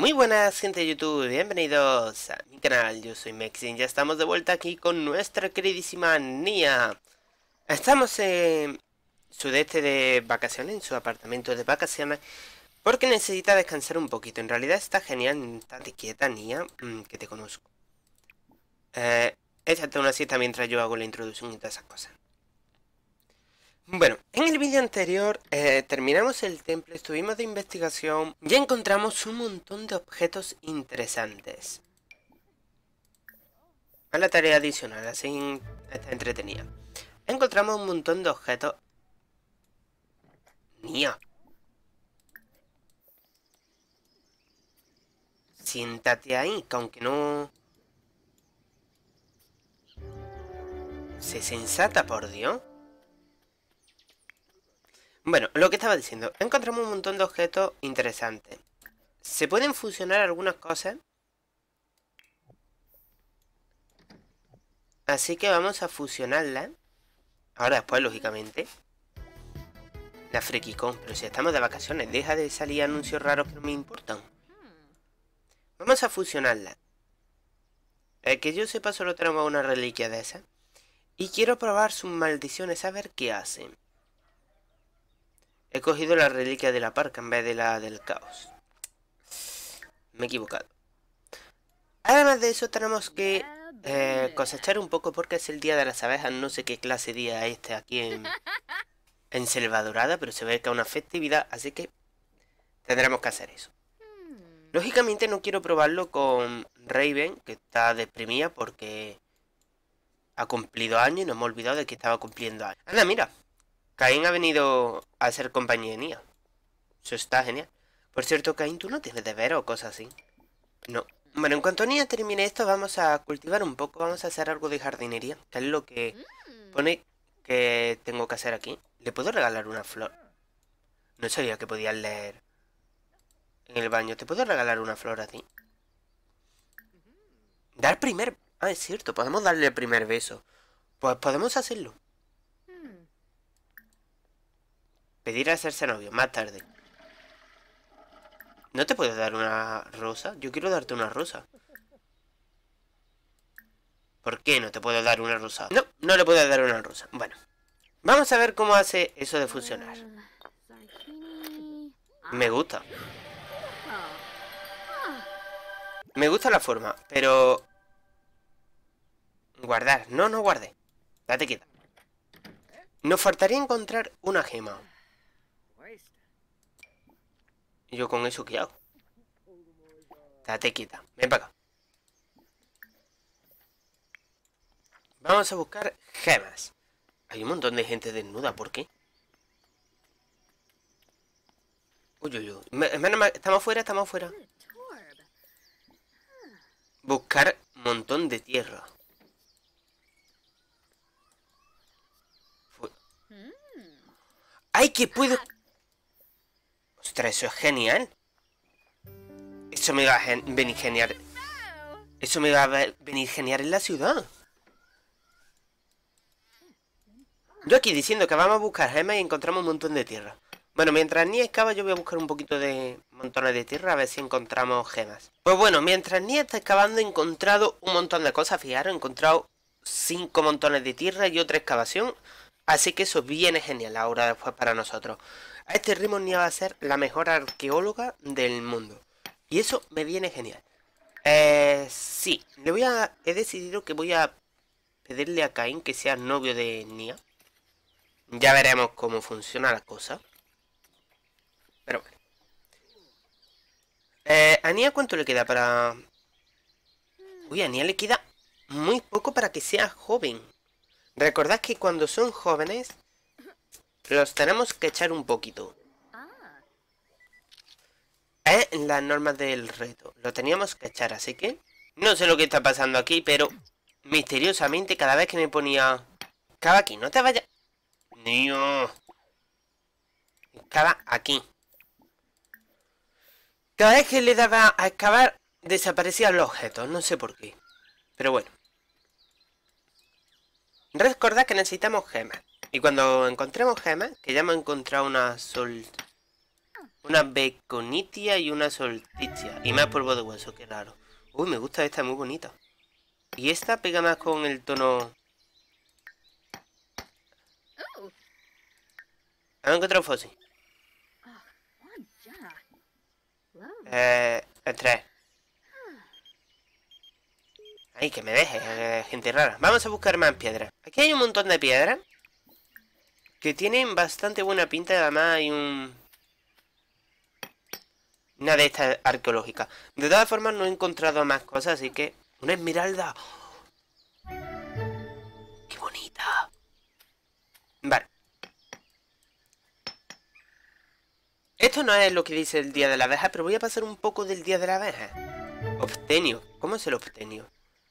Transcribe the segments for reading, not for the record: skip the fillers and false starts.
Muy buenas gente de YouTube, bienvenidos a mi canal, yo soy Mexin, ya estamos de vuelta aquí con nuestra queridísima Nia. Estamos en sudeste de vacaciones, en su apartamento de vacaciones, porque necesita descansar un poquito. En realidad está genial, estate quieta Nia, que te conozco. Échate una siesta mientras yo hago la introducción y todas esas cosas. Bueno, en el vídeo anterior terminamos el templo, estuvimos de investigación y encontramos un montón de objetos interesantes. A la tarea adicional, así está entretenida. Encontramos un montón de objetos. Nia. Siéntate ahí, que aunque no... Se sensata, por Dios. Bueno, lo que estaba diciendo, encontramos un montón de objetos interesantes. Se pueden fusionar algunas cosas. Así que vamos a fusionarlas. Ahora después, lógicamente. La FreakyCon, pero si estamos de vacaciones, deja de salir anuncios raros que no me importan. Vamos a fusionarlas. Que yo sepa, solo tenemos una reliquia de esas. Y quiero probar sus maldiciones, a ver qué hacen. He cogido la reliquia de la parca en vez de la del caos. Me he equivocado. Además de eso tenemos que cosechar un poco porque es el día de las abejas. No sé qué clase de día es este aquí en Selva Dorada, pero se ve que es una festividad, así que tendremos que hacer eso. Lógicamente no quiero probarlo con Raven, que está deprimida porque ha cumplido años y no me he olvidado de que estaba cumpliendo años. Anda, mira. Caín ha venido a hacer compañía de Nia. Eso está genial. Por cierto, Caín, ¿tú no tienes deber o cosas así? No. Bueno, en cuanto Nia termine esto, vamos a cultivar un poco. Vamos a hacer algo de jardinería, que es lo que pone que tengo que hacer aquí. ¿Le puedo regalar una flor? No sabía que podías leer en el baño. ¿Te puedo regalar una flor a ti? Dar primer... Ah, es cierto, podemos darle el primer beso. Pues podemos hacerlo. Pedir a hacerse novio, más tarde. ¿No te puedo dar una rosa? Yo quiero darte una rosa. ¿Por qué no te puedo dar una rosa? No, no le puedo dar una rosa. Bueno. Vamos a ver cómo hace eso de fusionar. Me gusta. Me gusta la forma, pero... Guardar. No, no guarde. Date quieta. Nos faltaría encontrar una gema. ¿Y yo con eso qué hago? Date quieta. Ven para acá. Vamos a buscar gemas. Hay un montón de gente desnuda. ¿Por qué? Uy, uy, uy. Estamos fuera, estamos fuera. Buscar un montón de tierra. ¡Ay, que puedo! ¡Ostras, eso es genial! Eso me va a venir genial. Eso me va a venir genial en la ciudad. Yo aquí diciendo que vamos a buscar gemas y encontramos un montón de tierra. Bueno, mientras Nia excava yo voy a buscar un poquito de montones de tierra a ver si encontramos gemas. Pues bueno, mientras Nia está excavando he encontrado un montón de cosas. Fijaros, he encontrado 5 montones de tierra y otra excavación. Así que eso viene genial ahora después para nosotros. A este ritmo Nia va a ser la mejor arqueóloga del mundo. Y eso me viene genial. Sí, he decidido que voy a pedirle a Caín que sea novio de Nia. Ya veremos cómo funciona la cosa. Pero bueno. ¿A Nia cuánto le queda para...? Uy, a Nia le queda muy poco para que sea joven. Recordad que cuando son jóvenes los tenemos que echar un poquito. En las normas del reto. Lo teníamos que echar, así que... No sé lo que está pasando aquí, pero... Misteriosamente cada vez que me ponía... Cava aquí, no te vayas... Niño. Cava aquí. Cada vez que le daba a excavar desaparecían los objetos, no sé por qué. Pero bueno. Recordad que necesitamos gemas. Y cuando encontremos gemas, que ya hemos encontrado una sol... Una beconitia y una solsticia. Y más polvo de hueso, qué raro. Uy, me gusta esta, muy bonita. Y esta pega más con el tono... ¿Han encontrado fósil? El 3. Ay, que me deje, gente rara. Vamos a buscar más piedras. Aquí hay un montón de piedras que tienen bastante buena pinta. Además hay una de estas arqueológicas. De todas formas no he encontrado más cosas, así que... ¡Una esmeralda! ¡Qué bonita! Vale. Esto no es lo que dice el día de la abeja, pero voy a pasar un poco del día de la abeja. Obtenio. ¿Cómo es el obtenio?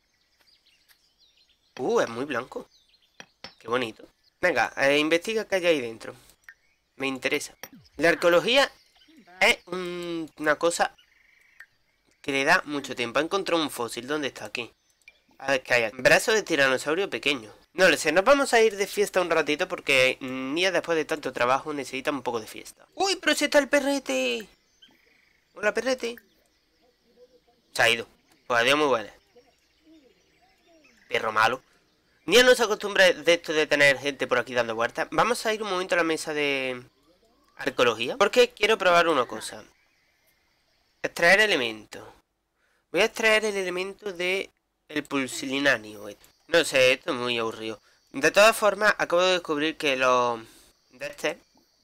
Es muy blanco. Qué bonito. Venga, investiga qué hay ahí dentro. Me interesa. La arqueología es una cosa que le da mucho tiempo. He encontrado un fósil. ¿Dónde está? Aquí. A ver qué hay aquí. Brazo de tiranosaurio pequeño. No lo sé, nos vamos a ir de fiesta un ratito porque Nia después de tanto trabajo necesita un poco de fiesta. ¡Uy, pero si está el perrete! Hola, perrete. Se ha ido. Pues adiós, muy buena. Perro malo. Nia no se acostumbra de esto de tener gente por aquí dando vueltas. Vamos a ir un momento a la mesa de arqueología porque quiero probar una cosa. Extraer elementos. Voy a extraer el elemento de el pulsilinanio. No sé, esto es muy aburrido. De todas formas, acabo de descubrir que los de este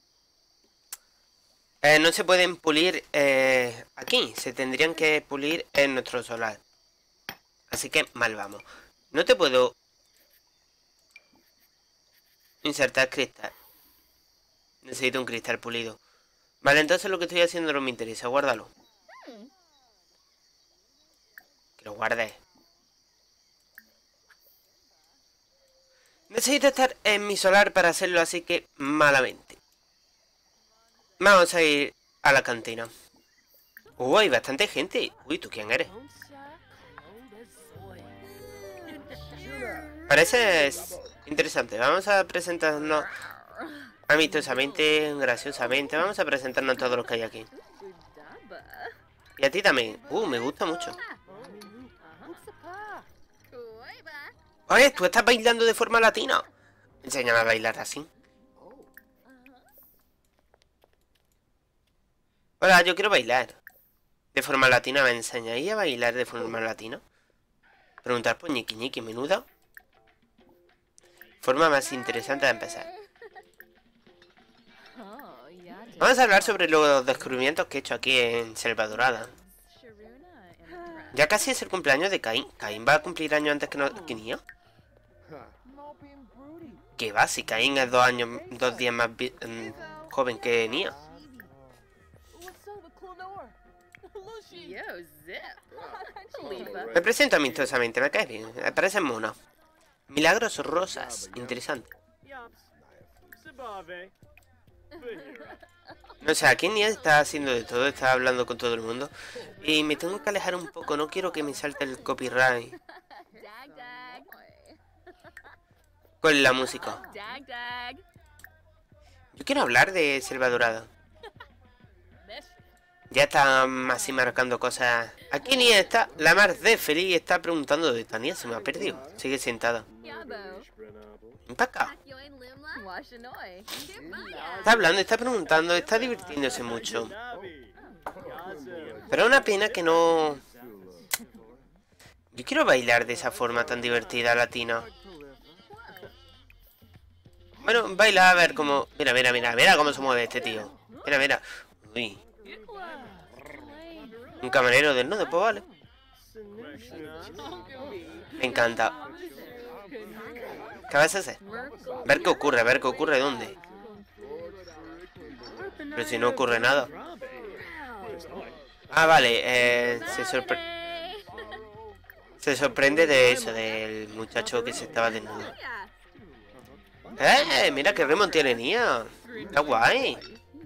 no se pueden pulir aquí. Se tendrían que pulir en nuestro solar. Así que mal vamos. No te puedo insertar cristal. Necesito un cristal pulido. Vale, entonces lo que estoy haciendo no me interesa. Guárdalo. Que lo guardes. Necesito estar en mi solar para hacerlo, así que malamente. Vamos a ir a la cantina. Hay bastante gente. Uy, ¿tú quién eres? Parece interesante. Vamos a presentarnos amistosamente, graciosamente. Vamos a presentarnos a todos los que hay aquí. Y a ti también. Me gusta mucho. Oye, ¿tú estás bailando de forma latina? Enséñame a bailar así. Hola, yo quiero bailar de forma latina. ¿Me enseñáis a bailar de forma latina? Preguntar por ñiqui ñiqui, menuda. Forma más interesante de empezar. Vamos a hablar sobre los descubrimientos que he hecho aquí en Selva Dorada. Ya casi es el cumpleaños de Caín. ¿Caín va a cumplir años antes que Nia? ¿Qué va? Si Caín es 2 días más joven que Nia. Me presento amistosamente, me caes bien. Me parecen monos. Milagros rosas. Interesante. No sé, aquí Nia está haciendo de todo, está hablando con todo el mundo. Y me tengo que alejar un poco, no quiero que me salte el copyright con la música. Yo quiero hablar de Selva Dorada. Ya está así marcando cosas. Aquí Nia está, la mar de feliz, está preguntando de esta. Nia se me ha perdido. Sigue sentada. Ven para acá. Está hablando, está preguntando, está divirtiéndose mucho. Pero es una pena que no... Yo quiero bailar de esa forma tan divertida latina. Bueno, baila a ver cómo... Mira, mira, mira, mira cómo se mueve este tío. Mira, mira. Uy. Un camarero desnudo, pues vale. Me encanta. ¿Qué vas a hacer? Ver qué ocurre dónde. Pero si no ocurre nada. Ah, vale, se sorprende de eso, del muchacho que se estaba desnudo. Mira qué remon tiene Nia. Está guay.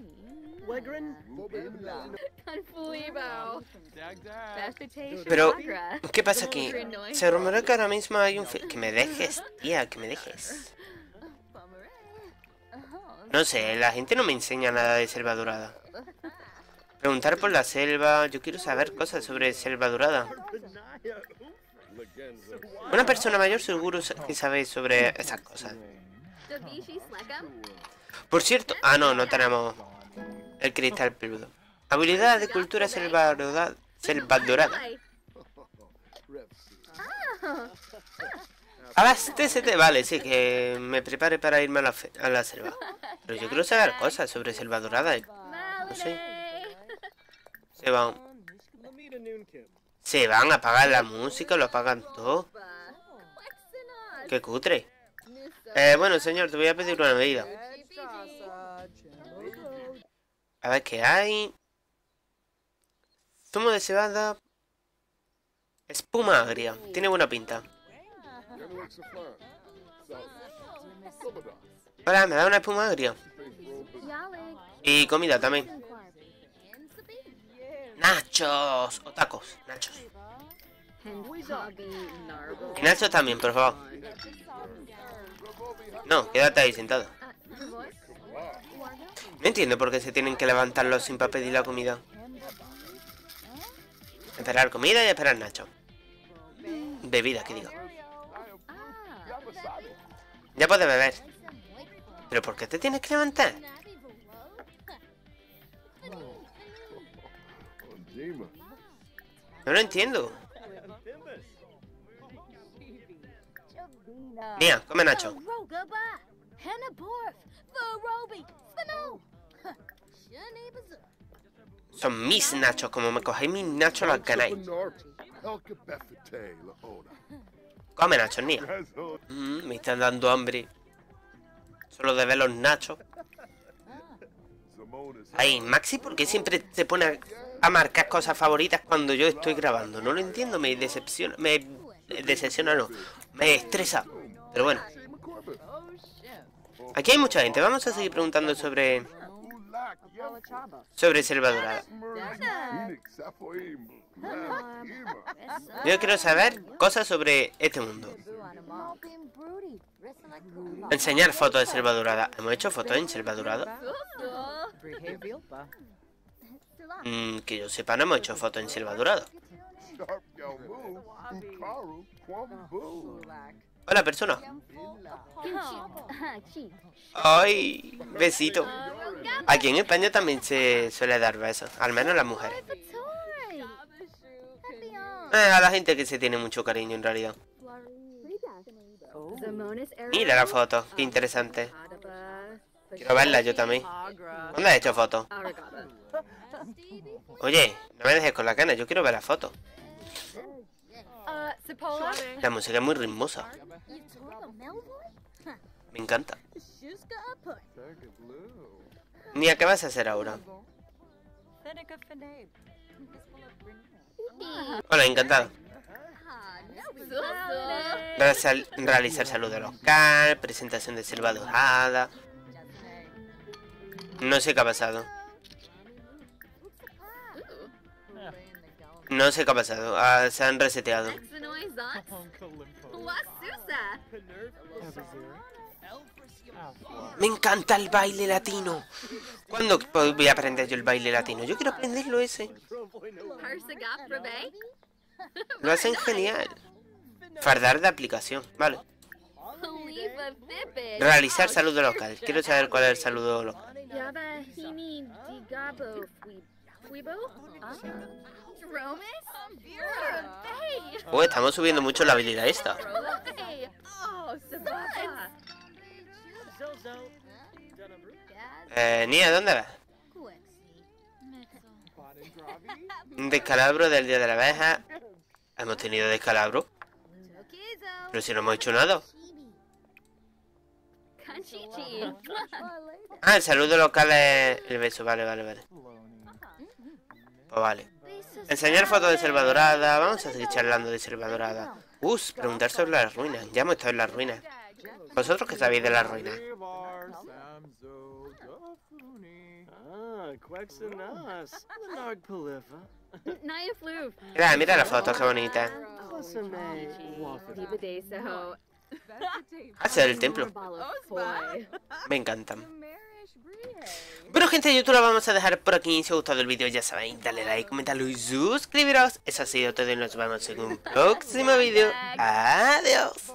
Pero, ¿qué pasa aquí? Se rumora que ahora mismo hay un... Que me dejes, tía, que me dejes. No sé, la gente no me enseña nada de Selva Dorada. Preguntar por la selva. Yo quiero saber cosas sobre Selva Dorada. Una persona mayor seguro que sabe sobre esas cosas. Por cierto... Ah, no, no tenemos el cristal peludo. Habilidad de cultura Selva Dorada. Abastécete. Vale, sí, que me prepare para irme a la selva. Pero yo quiero saber cosas sobre Selva Dorada. No sé. Se van a apagar la música, lo apagan todo. Qué cutre. Bueno, señor, te voy a pedir una bebida. A ver qué hay. Zumo de cebada. Espuma agria. Tiene buena pinta. Hola, ¿me da una espuma agria? Y comida también. Nachos. O tacos. Nachos. Y nachos también, por favor. No, quédate ahí sentado. No entiendo por qué se tienen que levantarlos sin para pedir la comida. Esperar comida y esperar nachos. Bebida, que digo. Ya puedes beber. ¿Pero por qué te tienes que levantar? No lo entiendo. Mía, come nacho. Son mis nachos. Como me cogéis mis nachos, los ganáis. Come nachos, Nia. Me están dando hambre. Solo de ver los nachos. Ay, Maxi, ¿por qué siempre se pone a marcar cosas favoritas cuando yo estoy grabando? No lo entiendo, me decepciona. Me decepciona, no. Me estresa. Pero bueno. Aquí hay mucha gente. Vamos a seguir preguntando sobre Selva Dorada. Yo quiero saber cosas sobre este mundo. Enseñar fotos de Selva Dorada. ¿Hemos hecho fotos en Selva Dorada? Que yo sepa, no hemos hecho fotos en Selva Dorada. Hola, persona. Ay, besito. Aquí en España también se suele dar besos, al menos las mujeres. A la gente que se tiene mucho cariño en realidad. Mira la foto, qué interesante. Quiero verla yo también. ¿Dónde has hecho fotos? Oye, no me dejes con la cana, yo quiero ver la foto. La música es muy ritmosa. Me encanta. Mía, ¿qué vas a hacer ahora? Hola, encantado. Realizar saludo local, presentación de Selva Dorada. No sé qué ha pasado. No sé qué ha pasado. Se han reseteado. Me encanta el baile latino. ¿Cuándo voy a aprender yo el baile latino? Yo quiero aprenderlo ese. Lo hacen genial. Fardar de aplicación, vale. Realizar saludo local. Quiero saber cuál es el saludo local. Estamos subiendo mucho la habilidad esta. Nia, ¿dónde vas? Descalabro del día de la abeja. ¿Hemos tenido descalabro? Pero si no hemos hecho nada. Ah, el saludo local es el beso. Vale. Pues vale. Enseñar fotos de Selva Dorada. Vamos a seguir charlando de Selva Dorada. Preguntar sobre las ruinas. Ya hemos estado en las ruinas. ¿Vosotros qué sabéis de las ruinas? Mira la foto, qué bonita. Ese es el templo. Me encantan. Bueno, gente de YouTube, lo vamos a dejar por aquí. Si os ha gustado el vídeo, ya sabéis, dale like, comentarlo y suscribiros. Eso ha sido todo y nos vemos en un próximo vídeo. Adiós.